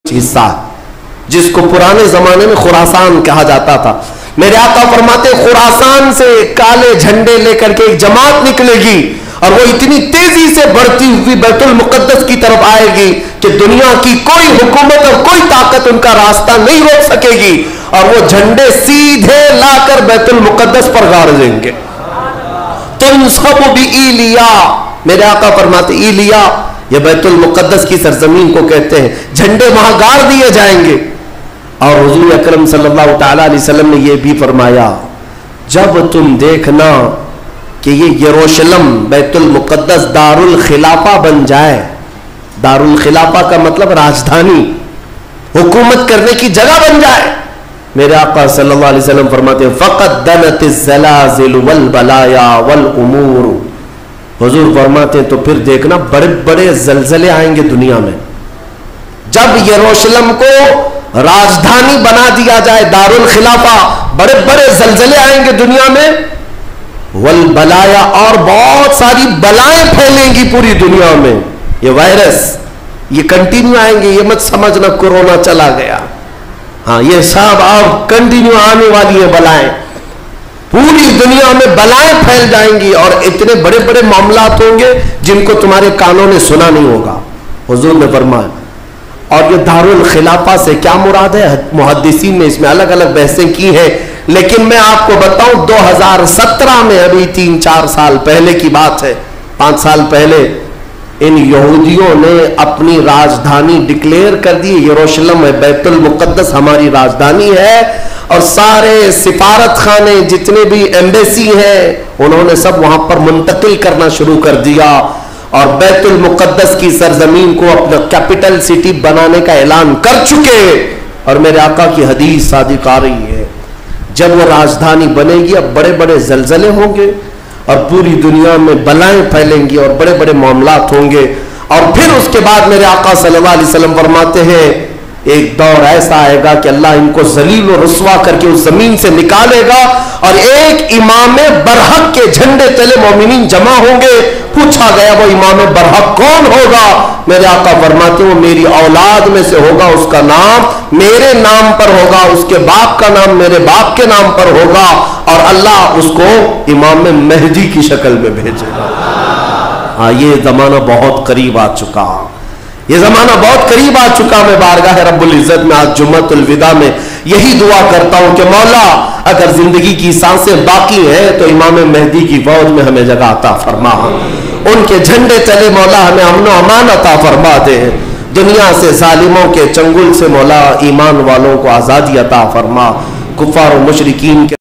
حصہ جس کو پرانے زمانے میں خراسان کہا جاتا تھا. میرے آقا فرماتے خراسان سے کالے جھنڈے لے کر کے ایک جماعت نکلے گی اور وہ اتنی تیزی سے بڑھتی ہوئی بیت المقدس کی طرف آئے گی کہ دنیا کی کوئی حکومت اور کوئی طاقت ان کا راستہ نہیں روک سکے گی, اور وہ جھنڈے سیدھے لا کر بیت المقدس پر گاڑ دیں گے. تنصب بإیلیا, میرے آقا فرماتے ایلیا یہ بیت المقدس کی سرزمین کو کہتے ہیں, جھنڈے وہاں گاڑ دیے جائیں گے. اور حضور اکرم صلی اللہ تعالی علیہ وسلم نے یہ بھی فرمایا جب تم دیکھنا کہ یہ یروشلم بیت المقدس دار الخلافہ بن جائے, دار الخلافہ کا مطلب راجدھانی, حکومت کرنے کی جگہ بن جائے, میرے آقا صلی اللہ علیہ وسلم فرماتے ہیں فقد دنت الزلازل والبلایا والامور, حضور فرماتے ہیں تو پھر دیکھنا بڑے بڑے زلزلے آئیں گے دنیا میں. جب یروشلم کو راجدھانی بنا دیا جائے دار الخلافہ, بڑے بڑے زلزلے آئیں گے دنیا میں, والبلایا اور بہت ساری بلائیں پھیلیں گی پوری دنیا میں. یہ وائرس یہ کنٹینیو آئیں گے, یہ مت سمجھنا کورونا چلا گیا, ہاں یہ سب اب کنٹینیو آنے والی ہیں بلائیں, پوری دنیا میں بلائیں پھیل جائیں گی اور اتنے بڑے بڑے معاملات ہوں گے جن کو تمہارے کانوں نے سنا نہیں ہوگا. حضور نے فرمایا, اور یہ دار الخلافہ سے کیا مراد ہے, محدثین نے اس میں الگ الگ بحثیں کی ہیں, لیکن میں آپ کو بتاؤں 2017 میں, ابھی 3-4 سال پہلے کی بات ہے, 5 سال پہلے ان یہودیوں نے اپنی راجدھانی ڈکلیئر کر دی, یروشلم ہے, بیت المقدس ہماری راجدھانی ہے, اور سارے سفارت خانے جتنے بھی ایمبیسی ہیں انہوں نے سب وہاں پر منتقل کرنا شروع کر دیا, اور بیت المقدس کی سرزمین کو اپنا کیپٹل سٹی بنانے کا اعلان کر چکے. اور میرے آقا کی حدیث صادق آ رہی ہے, جب وہ راجدھانی بنے گی اب بڑے بڑے زلزلے ہوں گے اور پوری دنیا میں بلائیں پھیلیں گی اور بڑے بڑے معاملات ہوں گے, اور پھر اس کے بعد میرے آقا صلی اللہ علیہ وسلم فرماتے ہیں ایک دور ایسا آئے گا کہ اللہ ان کو ذلیل و رسوا کر کے اس زمین سے نکالے گا, اور ایک امام برحق کے جھنڈے تلے مومنین جمع ہوں گے. پوچھا گیا وہ امام برحق کون ہوگا, میرے آقا فرماتے ہیں وہ میری اولاد میں سے ہوگا, اس کا نام میرے نام پر ہوگا, اس کے باپ کا نام میرے باپ کے نام پر ہوگا, اور اللہ اس کو امام مہدی کی شکل میں بھیجے گا. ہاں یہ زمانہ بہت قریب آ چکا, یہ زمانہ بہت قریب آ چکا. میں بارگاہ رب العزت میں آج جمعۃ الوداع میں یہی دعا کرتا ہوں کہ مولا اگر زندگی کی سانسیں باقی ہیں تو امام مہدی کی فوج میں ہمیں جگہ عطا فرما, ان کے جھنڈے تلے مولا ہمیں امن و امان عطا فرما دے, دنیا سے ظالموں کے چنگل سے مولا ایمان والوں کو آزادی عطا فرما, کفار و مشرکین کے